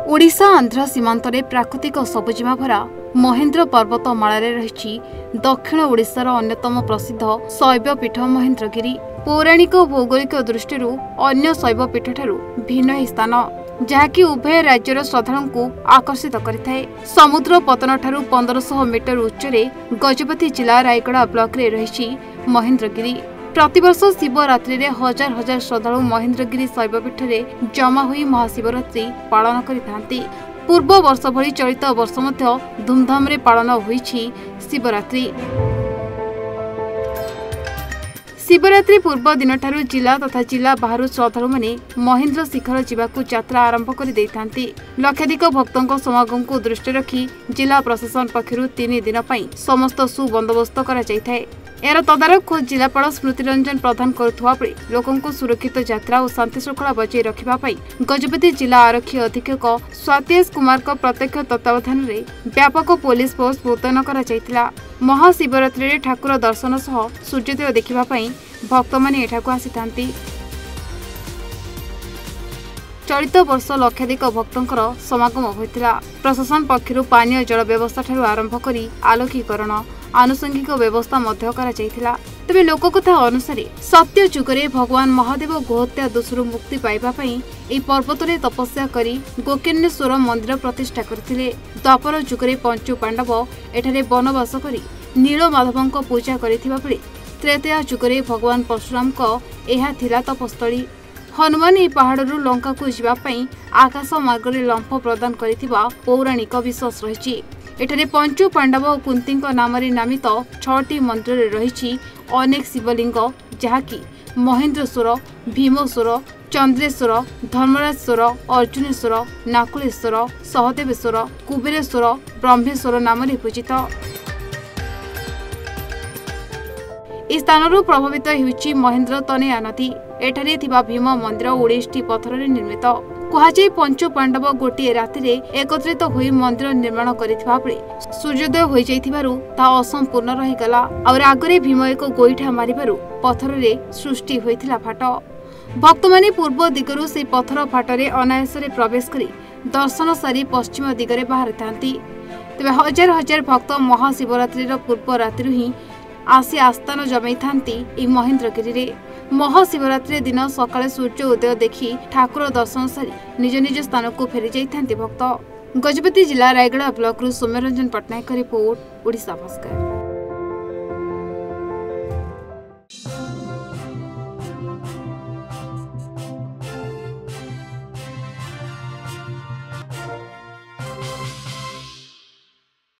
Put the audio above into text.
ओडिशा आंध्र सीमांतरे प्राकृतिक सबुजिमा भरा महेन्द्र पर्वतमाला रही दक्षिण ओडिशार अन्यतम प्रसिद्ध शैवपीठ महेन्द्रगिरी। पौराणिक भौगोलिक दृष्टि अन्य शैवपीठ ठारू भिन्न ही स्थान जहाँकि उभय राज्यर श्रद्धालु को आकर्षित करिथाए। समुद्र पतन ठारू 1500 मीटर उच्चरे गजपति जिला रायगड़ा ब्लॉक रे रही महेन्द्रगिरी। प्रतिवर्ष शिवरात्रि रे हजार हजार श्रद्धालु महेन्द्रगिरी शैवपीठ में जमा हुई महाशिवरात्रि पालन करिथांती। पूर्व वर्ष भली चलित वर्ष मध्य धूमधाम रे पालन होईछि शिवरात्रि। शिवरात्रि पूर्व दिन ठारू जिला तथा जिला बाहर श्रद्धालु माने महेन्द्र शिखर जावाकू यात्रा आरंभ कर देइथांती। लक्षाधिक भक्तों समागम को दृष्टि रखी जिला प्रशासन पक्षरु 3 दिन पई समस्त सुबंदोबस्त करा जायथाय। यार तदारख खोज जिलापाल स्मृति रंजन प्रदान करुवा बेले लोकों सुरक्षित यात्रा और शांति श्रृंखला बजाय रखापी गजपति जिला आरक्षी अधीक्षक स्वातेश कुमार प्रत्यक्ष तत्वावधान में व्यापक पुलिस फोर्स मुतयन कर महाशिवरात्रि रे ठाकुर दर्शन सह सूर्योदय देखापी भक्त मैंने एठाकू आसी। चलित वर्ष लक्षाधिक भक्तों समागम होता। प्रशासन पक्षर पानीय जल व्यवस्था ठारू आरंभ करी आलोकीकरण आनुषंगिक व्यवस्था मध्य करा जायथिला। तबे लोककथा अनुसार सत्य जुगरे भगवान महादेव गोहत्या दोषरू मुक्ति पाइबा पई एई पर्वतरे तपस्या करी गोकर्णेश्वर मंदिर प्रतिष्ठा करथिले। द्वापर जुगरे पंचु पांडव एठारे वनवास करी नीलमाधवଙ୍କ पूजा करिथिबा बेले त्रेतया जुगरे भगवान परशुराम को एहा थिला तपस्थली। हनुमान यह पहाड़ू लंका को जावाई आकाश मार्ग में लंफ प्रदान करिथिबा पौराणिक विश्वास रही। एठारे पंचु पांडव और कुंती नाम नामित 6टी मंदिर रही अनेक शिवलिंग जहाँकि महेन्द्रेश्वर, भीमेश्वर, चंद्रेश्वर, धर्मराजेश्वर, अर्जुनेश्वर, नाकुलेश्वर, सहदेवेश्वर, कुबेरेश्वर, ब्रह्मेश्वर नाम पूजित। इस स्थान प्रभावित होउछि महेन्द्र तनया नदी। एठारे थिबा भीम मंदिर 19टी पत्थर निर्मित। कुहाଯାଏ पंचु पांडव गोटे राति एकत्रित होई मंदिर निर्माण करिथिबा बेले सूर्योदय होई जाइथिबारु ता असंपूर्ण रहिगला और आगरे भीम एक गोईठा मारिबारु पत्थर रे सृष्टि होइथिला फाट। भक्त माने पूर्व दिगरु से पत्थर फाटरे अनायासरे प्रवेश करी दर्शन सारी पश्चिम दिगरे बाहर थांती। तबे हजार हजार भक्त महाशिवरात्रि पूर्व राति ही आसी आस्थान जमाई थांती महेन्द्रगिरी रे। महाशिवरात्रि दिन सकाळे सूर्य उदय देखी ठाकुर दर्शन सारी निज निज स्थान को फेरी जाइथांती भक्त। गजपति जिला रायगड़ा ब्लॉक रु सौम्यरंजन पट्टनायक रिपोर्ट, ओडिशा भास्कर।